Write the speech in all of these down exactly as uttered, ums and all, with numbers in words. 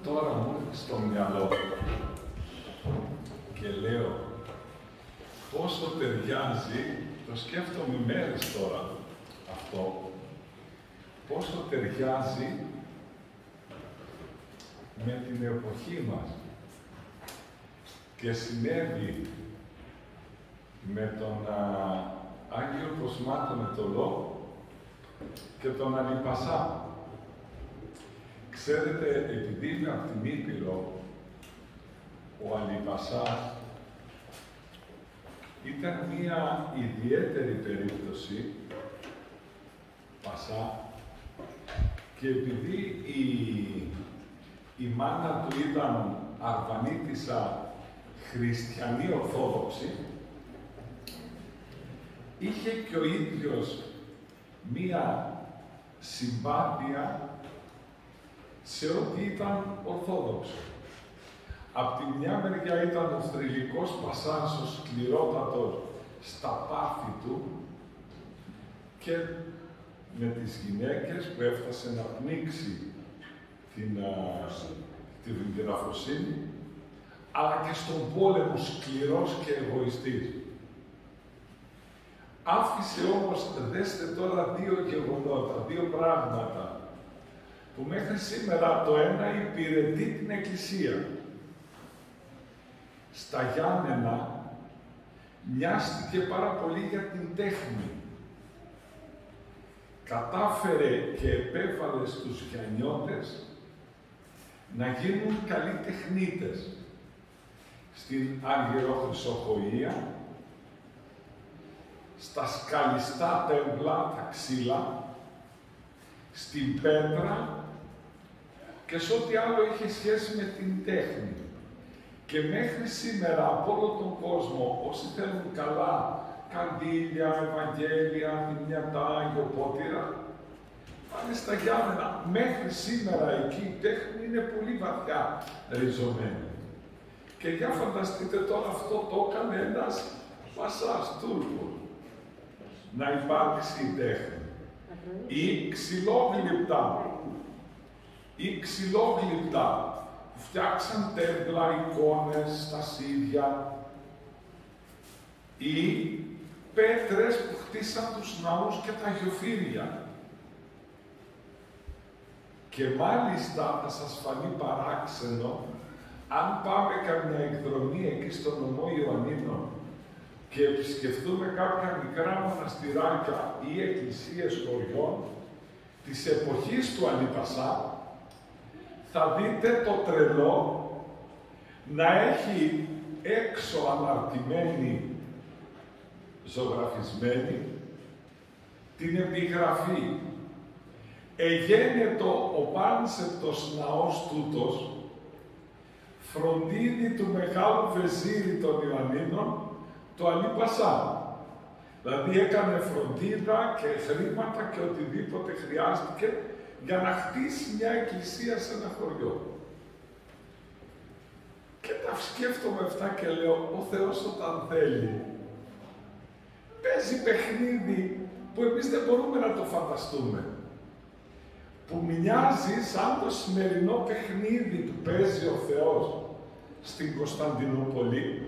τώρα μου έρχεται στο μυαλό και λέω πόσο ταιριάζει, το σκέφτομαι μέρες τώρα αυτό, πόσο ταιριάζει με την εποχή μας και συνέβη με τον α, Άγιο Κοσμάτο Μετωλό και τον Αλιπασά. Ξέρετε, επειδή είμαι από την Ήπειρο, ο Αλιπασάς ήταν μία ιδιαίτερη περίπτωση, Πασά, και επειδή η, η μάνα του ήταν Αρβανίτισσα χριστιανή Ορθόδοξη, είχε και ο ίδιος μία συμπάθεια σε ό,τι ήταν Ορθόδοξο. Απ' τη μια μεριά ήταν ο θρυλικός Πασάς, ο σκληρότατος στα πάθη του και με τις γυναίκες που έφτασε να πνίξει την, την γραφοσύνη, αλλά και στον πόλεμο σκληρός και εγωιστής. Άφησε όμως, δέστε τώρα, δύο γεγονότα, δύο πράγματα, που μέχρι σήμερα το ένα υπηρετεί την Εκκλησία. Στα Γιάννενα νοιάστηκε πάρα πολύ για την τέχνη. Κατάφερε και επέβαλε στους Γιαννιώτες να γίνουν καλοί τεχνίτες. Στην Αργυροχρυσοχοΐα, στα σκαλιστά τέμπλα, τα ξύλα, στην πέτρα και σε ό,τι άλλο είχε σχέση με την τέχνη. Και μέχρι σήμερα, από όλο τον κόσμο, όσοι θέλουν καλά καντήλια, Ευαγγέλια, μηνιατά, αγιοπότηρα, πάνε στα Γιάννενα. Μέχρι σήμερα εκεί η τέχνη είναι πολύ βαθιά ριζωμένη. Και για φανταστείτε τώρα, αυτό το έκανε ένας Πασάς, Τούρκος, να υπάρξει η τέχνη. Ή ξυλόγλυπτα, ή ξυλόγλυπτα, που φτιάξαν τέμπλα, εικόνες, στα σίδια, ή πέτρες που χτίσαν τους ναούς και τα αγιοφύρια. Και μάλιστα θα σας φανεί παράξενο, αν πάμε καμιά εκδρομή εκεί στο νομό Ιωαννίνων και επισκεφτούμε κάποια μικρά μοναστηράκια ή εκκλησίες χωριών της εποχής του Αλιπασά, θα δείτε το τρελό να έχει έξω αναρτημένη, ζωγραφισμένη, την επιγραφή «Εγένετο ο πάνσεπτος ναός τούτος, φροντίδι του Μεγάλου Βεζίρι των Ιωαννίνων, το Αλιπασά». Δηλαδή έκανε φροντίδα και χρήματα και οτιδήποτε χρειάστηκε για να χτίσει μια εκκλησία σε ένα χωριό. Και τα σκέφτομαι αυτά και λέω, ο Θεός όταν θέλει, παίζει παιχνίδι που εμείς δεν μπορούμε να το φανταστούμε. Που μοιάζει σαν το σημερινό παιχνίδι που παίζει ο Θεός στην Κωνσταντινούπολη,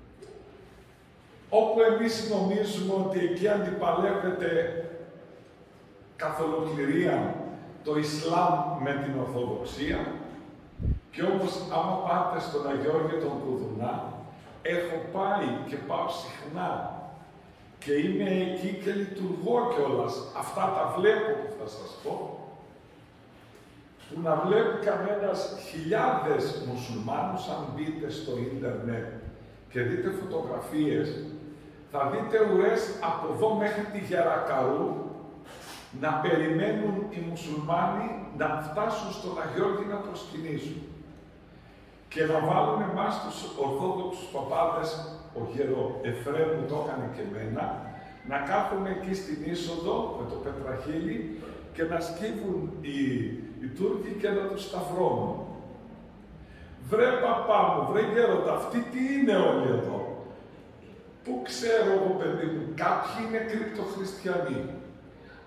όπου εμείς νομίζουμε ότι εκεί αντιπαλεύεται καθ' ολοκληρία το Ισλάμ με την Ορθοδοξία, και όμως άμα πάτε στον Αγιώργιο τον Κουδουνά, έχω πάει και πάω συχνά και είμαι εκεί και λειτουργώ κιόλας. Αυτά τα βλέπω που θα σας πω, που να βλέπει κανένας χιλιάδες μουσουλμάνους, αν μπείτε στο ίντερνετ και δείτε φωτογραφίες, θα δείτε ουρές από εδώ μέχρι τη Γερακαού να περιμένουν οι μουσουλμάνοι να φτάσουν στον Αγιώργη να προσκυνήσουν και να βάλουν εμάς τους Ορθόδοξους παπάδες, ο γέρο Εφραίμ μου το έκανε και εμένα, να κάθουμε εκεί στην είσοδο με το πετραχύλι και να σκύβουν οι, οι Τούρκοι και να τους σταυρώνουν. Βρε παπά μου, βρε γέροντα, αυτοί τι είναι όλοι εδώ? Πού ξέρω εγώ, παιδί μου, κάποιοι είναι κρυπτοχριστιανοί,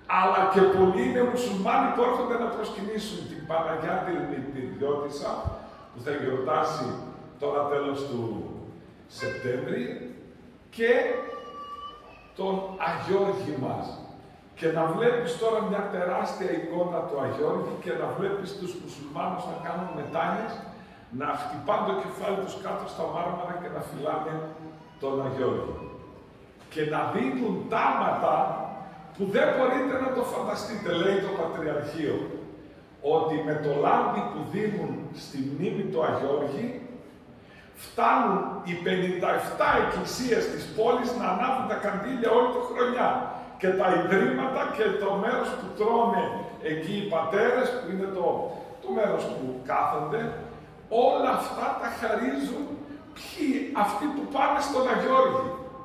αλλά και πολλοί είναι μουσουλμάνοι που έρχονται να προσκυνήσουν την Παναγιά την Ιδιώτισσα, που θα γιορτάσει τώρα τέλος του Σεπτέμβρη, και τον Αγιώργη μας. Και να βλέπεις τώρα μια τεράστια εικόνα του Αγιώργη και να βλέπεις τους μουσουλμάνους να κάνουν μετάνοιες, να χτυπάνε το κεφάλι τους κάτω στα μάρμαρα και να φυλάνε τον Αγιώργη. Και να δίνουν τάματα που δεν μπορείτε να το φανταστείτε, λέει το Πατριαρχείο, ότι με το λάδι που δίνουν στη μνήμη του Αγιώργη, φτάνουν οι πενήντα επτά εκκλησίες της πόλης να ανάβουν τα καντήλια όλη τη χρονιά. Και τα ιδρύματα και το μέρος που τρώνε εκεί οι πατέρες, που είναι το, το μέρος που κάθονται, όλα αυτά τα χαρίζουν ποιοι, αυτοί που πάνε στον Αγιώργη.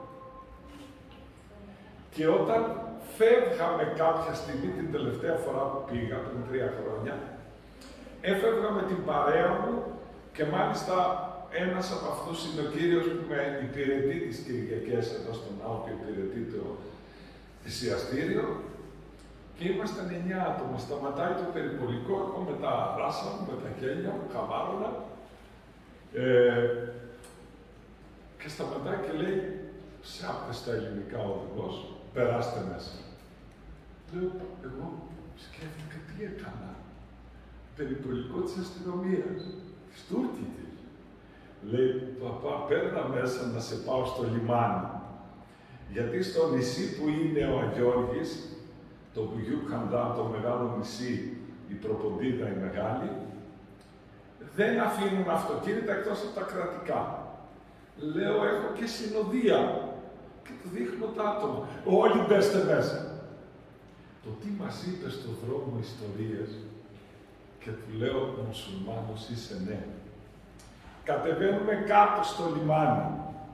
Και όταν φεύγαμε κάποια στιγμή, την τελευταία φορά που πήγα, πριν τρία χρόνια, έφευγα με την παρέα μου και μάλιστα ένας από αυτούς είναι ο κύριος που με υπηρετεί τις Κυριακές εδώ στον ναό και υπηρετεί το θυσιαστήριο, και ήμασταν εννιά άτομα. Σταματάει το περιπολικό, εγώ με τα ράσα μου, με τα γέλια μου, χαβάρωνα, ε, και σταματάει και λέει, σάπτε στα ελληνικά ο οδηγός, περάστε μέσα. Λέω, εγώ σκέφτηκα τι έκανα. Περιπολικό της αστυνομίας, της Τούρκικης. Λέει, παπά, παίρνα μέσα να σε πάω στο λιμάνι. Γιατί στο νησί που είναι ο Αγιώργης, το Μπουγιού Χαντά, το μεγάλο νησί, η Προποντίδα η μεγάλη, δεν αφήνουν αυτοκίνητα εκτός από τα κρατικά. Λέω, έχω και συνοδεία. Και του δείχνω τα άτομα. Όλοι μπέστε μέσα. Το τι μας είπε στον δρόμο ιστορίες, και του λέω, μουσουλμάνος είσαι, ναι. Κατεβαίνουμε κάτω στο λιμάνι.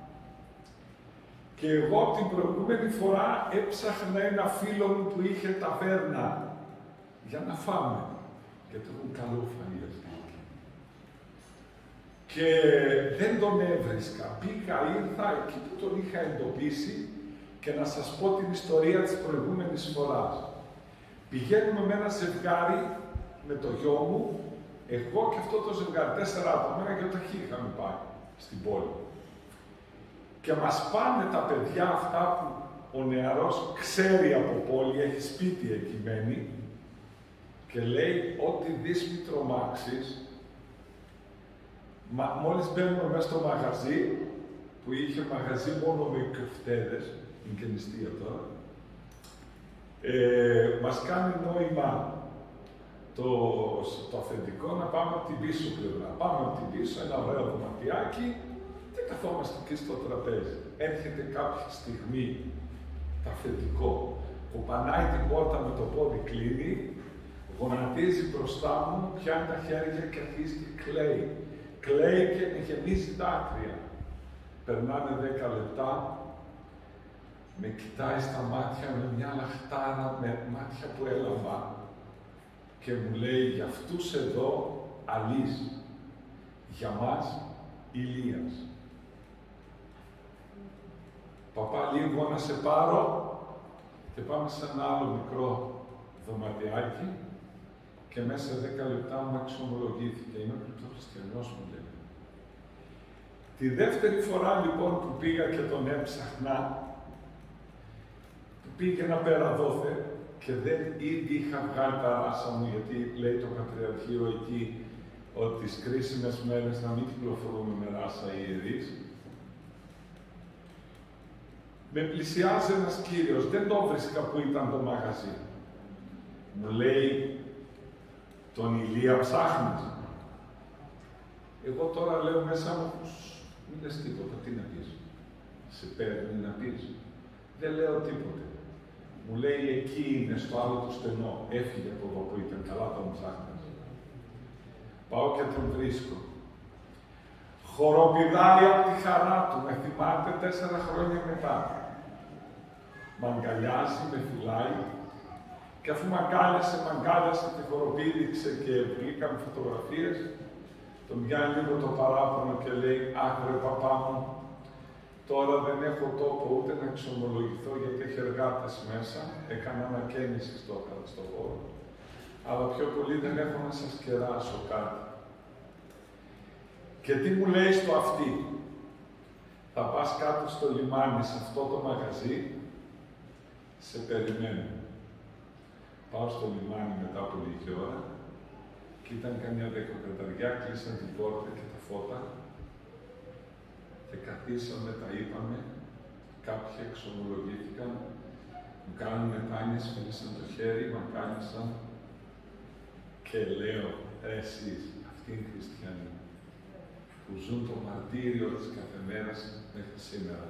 Και εγώ από την προηγούμενη φορά έψαχνα ένα φίλο μου που είχε ταβέρνα για να φάμε. Γιατί έχουν καλό φαΐ αυτοί. Και δεν τον έβρισκα. Πήγα, ήρθα εκεί που τον είχα εντοπίσει και να σας πω την ιστορία της προηγούμενης φοράς. Πηγαίνουμε με ένα ζευγάρι με το γιο μου, εγώ και αυτό το ζευγάρι, τέσσερα άτομα, ένα γεωταχή είχαμε πάει στην πόλη. Και μας πάνε τα παιδιά αυτά που ο νεαρός ξέρει από πόλη, έχει σπίτι εκεί μένει, και λέει, ό,τι δεις μη τρομάξεις. Μα, μόλις μπαίνουμε μέσα στο μαγαζί, που είχε μαγαζί μόνο με κεφτέδες, είναι και νηστεία τώρα, ε, μας κάνει νόημα το, το αφεντικό να πάμε από την πίσω πλευρά. Πάμε από την πίσω, ένα ωραίο δωματιάκι, και καθόμαστε εκεί στο τραπέζι. Έρχεται κάποια στιγμή το αφεντικό, κοπανάει την πόρτα με το πόδι, κλείνει, γονατίζει μπροστά μου, πιάνει τα χέρια και αρχίζει και κλαίει. Κλαίει και με γεμίζει δάκρυα. Περνάνε δέκα λεπτά, με κοιτάει στα μάτια με μια λαχτάρα, με μάτια που έλαβα, και μου λέει, για αυτούς εδώ αλής, για μας Ηλίας. Παπά, λίγο να σε πάρω, και πάμε σε ένα άλλο μικρό δωματιάκι, και μέσα σε δέκα λεπτά μου εξομολογήθηκε. Είμαι κρυπτοχριστιανός, μου λέει. Τη δεύτερη φορά λοιπόν που πήγα και τον έψαχνα, πήγαινα πέρα δόθε και δεν ήδη είχα βγάλει τα ράσα μου, γιατί λέει το Πατριαρχείο εκεί ότι τις κρίσιμες μέρες να μην κυκλοφορούμε με ράσα οι ιερείς. Με πλησιάζει ένας κύριος, δεν το βρίσκα που ήταν το μαγαζί. Μου λέει, τον Ηλία ψάχνεις? Εγώ τώρα λέω μέσα μου, μην λες τίποτα, τι να πεις? Σε παίρνει να πεις? Δεν λέω τίποτε. Μου λέει, εκεί είναι, στο άλλο το στενό. Έφυγε από εδώ που ήταν, καλά τον ψάχνεις. Πάω και τον βρίσκω. Χοροπηδάει από τη χαρά του, με θυμάται τέσσερα χρόνια μετά. Μ' αγκαλιάζει, με φυλάει, και αφού μ' αγκάλιασε, μ' αγκάλιασε, τη χοροπήδηξε και βγήκαμε φωτογραφίες, τον πιάνει λίγο το παράπονο και λέει, άκρε παπά μου, Τώρα δεν έχω τόπο ούτε να εξομολογηθώ γιατί έχει εργάτες μέσα. Έκανα ανακαίνιση στο, στο χώρο. Αλλά πιο πολύ δεν έχω να σας κεράσω κάτι. Και τι μου λέει στο αυτή. Θα πας κάτω στο λιμάνι, σε αυτό το μαγαζί, σε περιμένω. Πάω στο λιμάνι μετά από λίγη ώρα και ήταν καμιά δεκαπενταριά, κλείσαν την πόρτα και τα φώτα και καθίσαμε, τα είπαμε, κάποιοι εξομολογήθηκαν, μου κάνουν μετάνοιες, φίλησαν το χέρι, μ' ακάνησαν και λέω, εσείς, αυτοί είναι οι χριστιανοί, που ζουν το μαρτύριο της κάθε μέρας μέχρι σήμερα.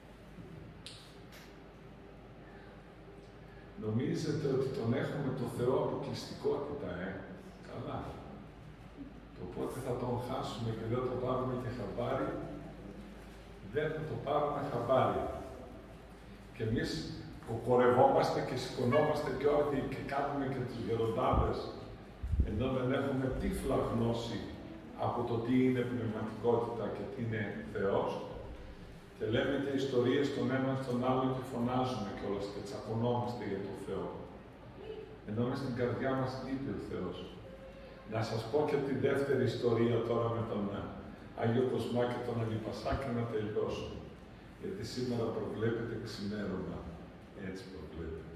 Νομίζετε ότι τον έχουμε το Θεό αποκλειστικότητα, ε? Καλά. Το πότε θα τον χάσουμε και δεν το πάρουμε και χαμπάρι, δεν θα το πάρουμε χαμπάρι. Και εμείς κοκορευόμαστε και σηκωνόμαστε και όρθιοι και κάνουμε και τους γεροντάδες, ενώ δεν έχουμε τύφλα γνώση από το τι είναι πνευματικότητα και τι είναι Θεός. Και λέμε και ιστορίες τον έναν στον άλλον και φωνάζουμε κιόλας και τσακωνόμαστε για τον Θεό. Ενώ μες στην καρδιά μας λείπει ο Θεός. Να σας πω και τη δεύτερη ιστορία τώρα με τον Άγιο Κοσμά και τον Αλιπασά και να τελειώσω. Γιατί σήμερα προβλέπεται ξημέρωμα. Έτσι προβλέπεται.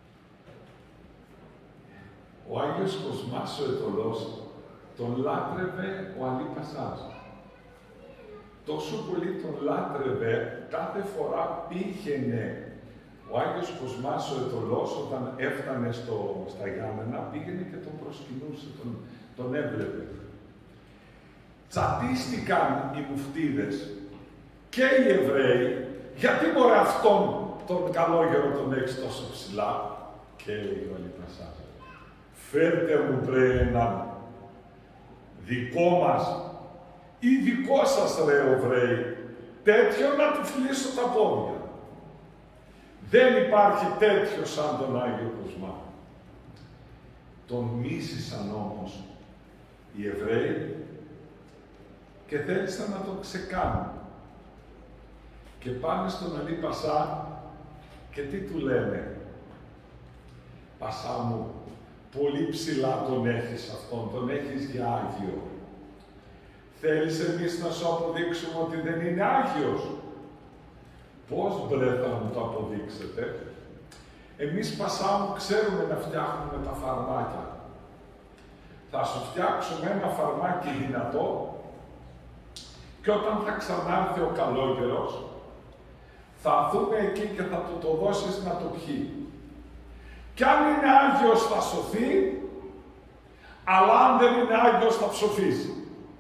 Ο Άγιος Κοσμάς ο Αιτωλός τον λάτρευε ο Αλίπασάς. Τόσο πολύ τον λάτρευε, κάθε φορά πήγαινε ο Άγιος Κοσμάς ο Αιτωλός, όταν έφτανε στο, στα Γιάννενα, πήγαινε και τον προσκυνούσε, τον, τον έβλεπε. Τσατίστηκαν οι μουφτίδες και οι Εβραίοι, γιατί μωρέ αυτόν τον καλόγερο τον έχεις τόσο ψηλά, και έλεγε ο Αλίπασάς, φέρτε μου βρε έναν δικό μας ή δικό σας ρε Εβραίοι, τέτοιο να του φλήσω τα πόδια. Δεν υπάρχει τέτοιο σαν τον Άγιο Κοσμά. Τον μίσησαν όμως οι Εβραίοι και θέλησαν να τον ξεκάνουν. Και πάνε στον Αλίπασά και τι του λένε. Πασά μου, πολύ ψηλά τον έχεις αυτόν, τον έχεις για Άγιο. Θέλεις εμείς να σου αποδείξουμε ότι δεν είναι Άγιος. Πώς μπρε θα μου το αποδείξετε. Εμείς Πασά μου ξέρουμε να φτιάχνουμε τα φαρμάκια. Θα σου φτιάξουμε ένα φαρμάκι δυνατό και όταν θα ξανάρθει ο καλόγερος, θα έρθουμε εκεί και θα του το δώσεις να το πιει. Κι αν είναι Άγιος θα σωθεί, αλλά αν δεν είναι Άγιος θα ψοφήσει.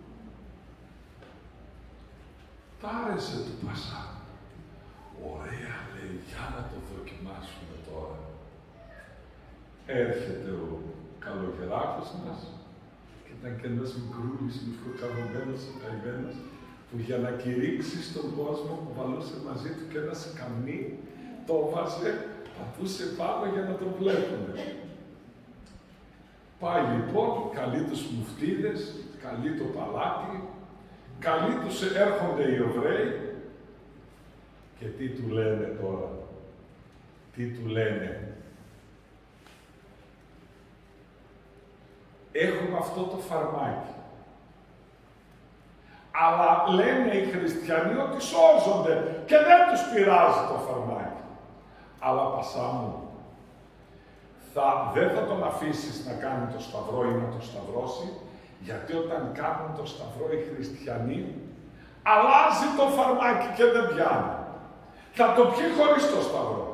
Τ' άρεσε του Πασά. Ωραία, λέει, για να το δοκιμάσουμε τώρα. Έρχεται ο καλογεράκος μας και ήταν και ένας μικρούλης, μικροκαβωμένος, καημένος, που για να κηρύξει στον κόσμο που βαλούσε μαζί του και ένα σκαμνί, το βάζε, πατούσε πάνω για να τον βλέπουν. Πάει λοιπόν, καλεί τους μουφτίδες, καλεί το παλάτι, καλεί τους έρχονται οι Εβραίοι και τι του λένε τώρα, τι του λένε. Έχουμε αυτό το φαρμάκι. Αλλά λένε οι χριστιανοί ότι σώζονται και δεν τους πειράζει το φαρμάκι. Αλλά Πασά μου, θα, δεν θα τον αφήσεις να κάνει το σταυρό ή να το σταυρώσει, γιατί όταν κάνουν το σταυρό οι χριστιανοί, αλλάζει το φαρμάκι και δεν πιάνει. Θα το πιει χωρίς το σταυρό.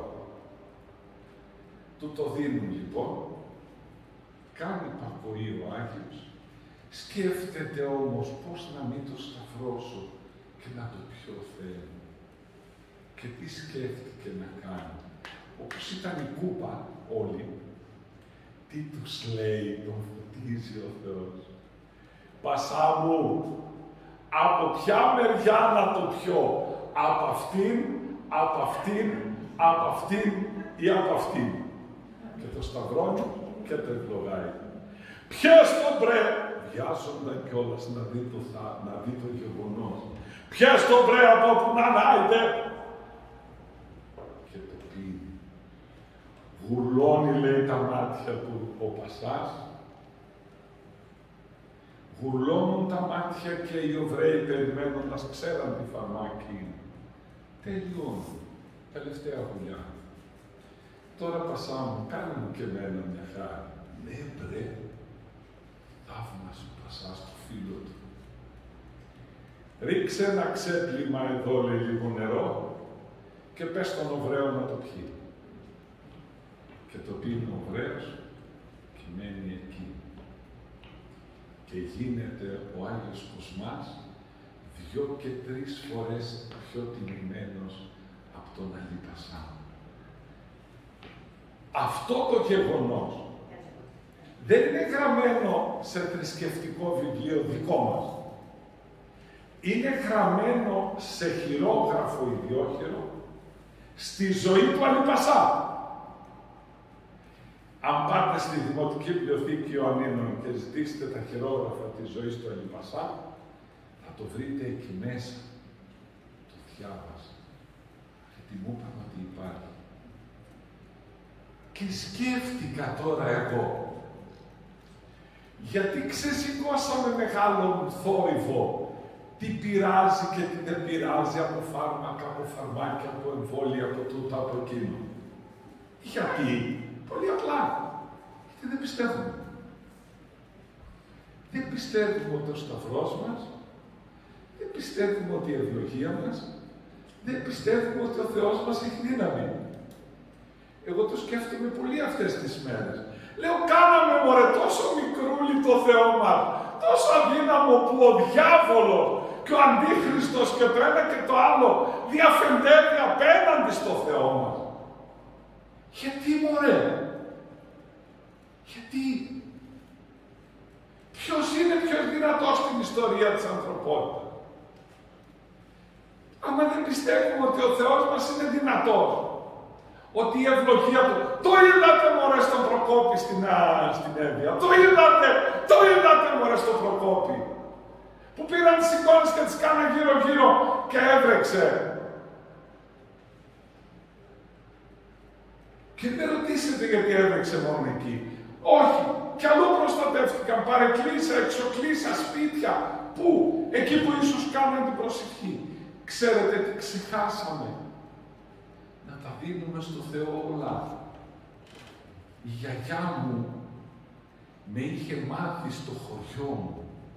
Του το δίνουν λοιπόν, κάνει υπακοή ο Άγιος, σκέφτεται όμως πώς να μην το σταυρώσω και να το πιω θέλω. Και τι σκέφτηκε να κάνει. Όπως ήταν η κούπα όλοι, τι τους λέει, τον φωτίζει ο Θεός. Πασά μου, από ποια μεριά να το πιω, από αυτήν, από αυτήν, από αυτήν ή από αυτήν. Και το σταυρώνει και το ευλογάει. Πιες τον μπρε, βιάζονταν κιόλας να δει το, θα, να δει το γεγονός. Πιες το βρε από όπου να είναι. Και το πίνει. Γουρλώνει, λέει, τα μάτια του ο Πασάς. Γουρλώνουν τα μάτια και οι Εβραίοι περιμένοντας, ξέραν τι φαρμάκι είναι. Τελειώνουν. Τελευταία γουλιά. Τώρα Πασά μου, κάνε μου και εμένα μια χάρη. Ναι, μπρε. Θαύμασε ο Πασάς στο φίλο του. Ρίξε ένα ξέπλυμα εδώ, λέει, λίγο νερό και πες στον Οβραίο να το πιει. Και το πίνει ο Οβραίος και μένει εκεί. Και γίνεται ο Άγιος Κοσμάς δυο και τρεις φορές πιο τιμημένος από τον Αλή Πασά. Αυτό το γεγονός δεν είναι γραμμένο σε θρησκευτικό βιβλίο δικό μας. Είναι γραμμένο σε χειρόγραφο ιδιόχειρο στη ζωή του Αλή Πασά. Αν πάτε στη Δημοτική Βιβλιοθήκη Ιωαννίνων και ζητήσετε τα χειρόγραφα της ζωής του Αλή Πασά, θα το βρείτε εκεί μέσα. Το διάβασα. Γιατί μου είπαν ότι υπάρχει. Και σκέφτηκα τώρα εγώ, γιατί ξεσηκώσαμε μεγάλο θόρυβο, τι πειράζει και τι δεν πειράζει από φάρμακα, από φαρμάκια, από εμβόλια, από τούτα, από εκείνο. Γιατί? Πολύ απλά. Γιατί δεν πιστεύουμε. Δεν πιστεύουμε ότι ο Σταυρός μας, δεν πιστεύουμε ότι η ευλογία μας, δεν πιστεύουμε ότι ο Θεός μας έχει δύναμη. Εγώ το σκέφτομαι πολύ αυτές τις μέρες. Λέω, κάναμε μωρέ τόσο μικρούλι το Θεό μας, τόσο αδύναμο που ο διάβολος και ο Αντίχριστος και το ένα και το άλλο διαφεντεύει απέναντι στο Θεό μας. Γιατί μωρέ, γιατί, ποιος είναι πιο δυνατός στην ιστορία της ανθρωπότητας? Άμα δεν πιστεύουμε ότι ο Θεός μας είναι δυνατός, ότι η ευλογία του, το είδατε μωρέ στον Προκόπη στην, α, στην Εύβοια, το είδατε, το είδατε μωρέ στον Προκόπη, που πήραν τις εικόνες και τις κάναν γύρω-γύρω και έβρεξε. Και δεν ρωτήσετε γιατί έβρεξε μόνο εκεί. Όχι, κι αλλού προστατεύτηκαν, παρεκκλήσια, εξοκλήσια, σπίτια. Πού? Εκεί που ίσως κάναν την προσευχή. Ξέρετε τι ξεχάσαμε? Να τα δίνουμε στο Θεό όλα. Η γιαγιά μου με είχε μάθει στο χωριό μου.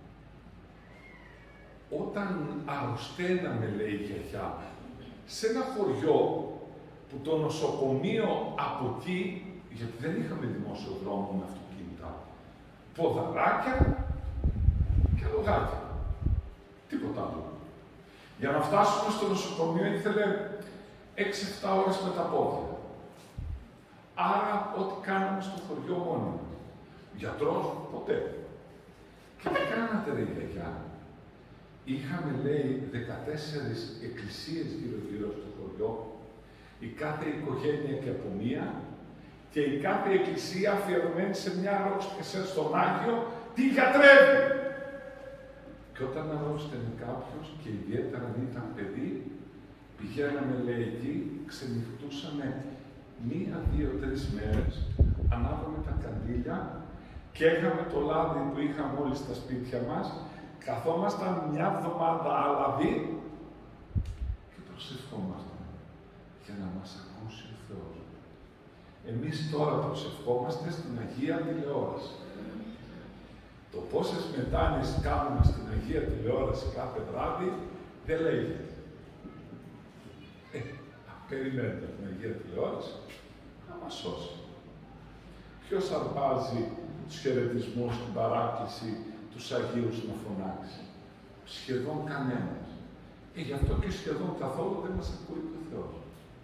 Όταν αρρωσταίναμε, λέει η γιαγιά, σε ένα χωριό που το νοσοκομείο από εκεί, γιατί δεν είχαμε δημόσιο δρόμο με αυτοκίνητα, ποδαράκια και λογάκια. Τίποτα άλλο. Για να φτάσουμε στο νοσοκομείο ήθελε έξι εφτά ώρες με τα πόδια. Άρα, ό,τι κάναμε στο χωριό μόνοι μας. Γιατρός, ποτέ. Και τι κάνατε, ρε γιαγιά? Είχαμε, λέει, δεκατέσσερις εκκλησίες γύρω-γύρω στο χωριό, η κάθε οικογένεια και από μία, και η κάθε εκκλησία αφιερωμένη σε μια αρρώστια στον Άγιο, τη γιατρεύει. Και όταν αρρώστανε κάποιος, και ιδιαίτερα αν ήταν παιδί, πηγαίναμε, λέει, εκεί, ξενυχτούσαμε μία, δύο, τρεις μέρες, ανάβαμε τα καντήλια και έχαμε το λάδι που είχαμε όλοι στα σπίτια μας, καθόμασταν μια εβδομάδα άλαβη και προσευχόμασταν για να μας ακούσει ο Θεός. Εμείς τώρα προσευχόμαστε στην Αγία Τηλεόραση. Το πόσες μετάνοιες κάνουμε στην Αγία Τηλεόραση κάθε βράδυ δεν λέγεται. Ε, περιμένετε την Αγία Τηλεόραση να μας σώσει. Ποιος αρπάζει τους χαιρετισμούς στην παράκληση, τους Αγίους να φωνάξει? Σχεδόν κανένας. Ε, γι' αυτό και σχεδόν καθόλου δεν μας ακούει ο Θεός.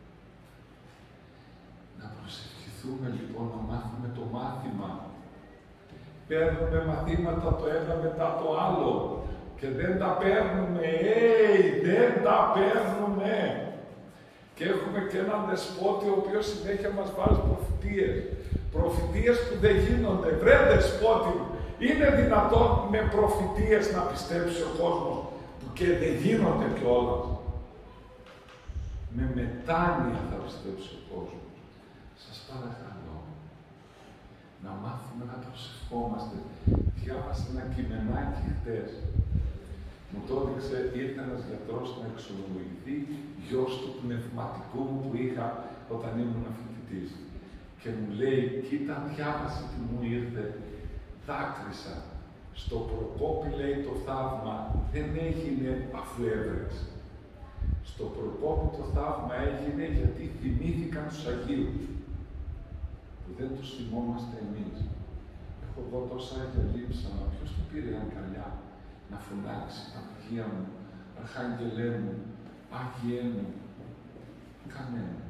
Να προσευχηθούμε λοιπόν, να μάθουμε το μάθημα. Παίρνουμε μαθήματα το ένα μετά το άλλο και δεν τα παίρνουμε, έι, δεν τα παίρνουμε. Και έχουμε και έναν δεσπότη ο οποίος συνέχεια μας βάζει προφητείες. Προφητείες που δεν γίνονται. Βρε δεσπότη, είναι δυνατόν με προφητείες να πιστέψει ο κόσμος που και δεν γίνονται κιόλας. Με μετάνοια θα πιστέψει ο κόσμος. Σας παρακαλώ, να μάθουμε να προσευχόμαστε. Διάβασα ένα κειμενάκι χτες. Μου το έδειξε, ήρθε ένας γιατρός να εξομολογηθεί, γιος του πνευματικού μου που είχα όταν ήμουν φοιτητής. Και μου λέει, κοίτα, διάβασε τι μου ήρθε, δάκρυσα. Στο Προκόπη, λέει, το θαύμα δεν έγινε αφού έβρεξε. Στο Προκόπη το θαύμα έγινε γιατί θυμήθηκαν τους Αγίους, που δεν τους θυμόμαστε εμείς. Έχω δω τόσα Άγια λείψανα, ποιος το πήρε αγκαλιά να φωνάξει, Αγία μου, Αρχάγγελέ μου, Άγιέ μου, κανένας.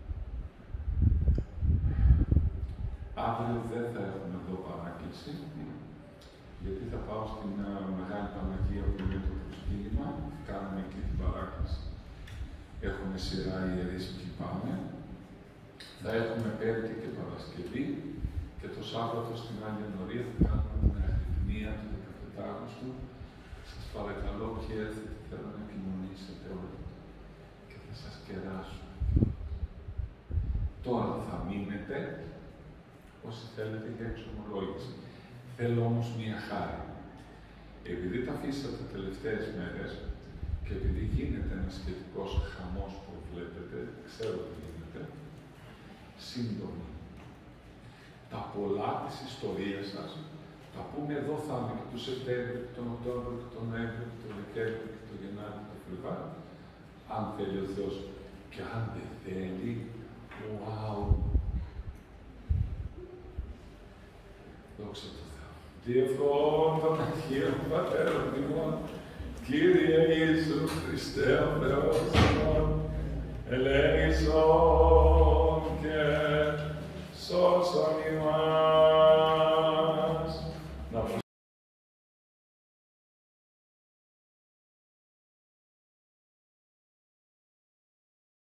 Αύριο δεν θα έχουμε εδώ παράκληση, γιατί θα πάω στην uh, Μεγάλη Παναγία που είναι το προσκύνημα, κάνουμε εκεί την παράκληση. Έχουμε σειρά ιερείς που πάμε. Θα έχουμε Πέμπτη και Παρασκευή και το Σάββατο στην Άγια Νωρία θα κάνουμε την αγρυπνία του δεκαπέντε Αυγούστου. Σας παρακαλώ, ποιοι έρθετε, θέλω να επικοινωνήσετε όλοι και θα σας κεράσω. Τώρα θα μείνετε όσοι θέλετε για εξομολόγηση. Θέλω όμως μία χάρη. Επειδή τα αφήσατε τελευταίες μέρες και επειδή γίνεται ένας σχετικός χαμός που βλέπετε, ξέρω τι γίνεται, σύντομη. Τα πολλά της ιστορίας σας θα πούμε εδώ θα είναι και τον Σεπτέμβριο, και τον Οκτώβριο, και τον Νοέμβριο, και τον Δεκέμβριο, και τον Γενάρη, και τον Φλεβάρι. Αν θέλει ο Θεός. Και αν δεν θέλει, wow! Δόξα τω Θεώ. Διευχών των Αγίων Πατέρων ημών, Κύριε Ιησού Χριστέ ο Θεός ημών, ελέησον και σώσον ημάς.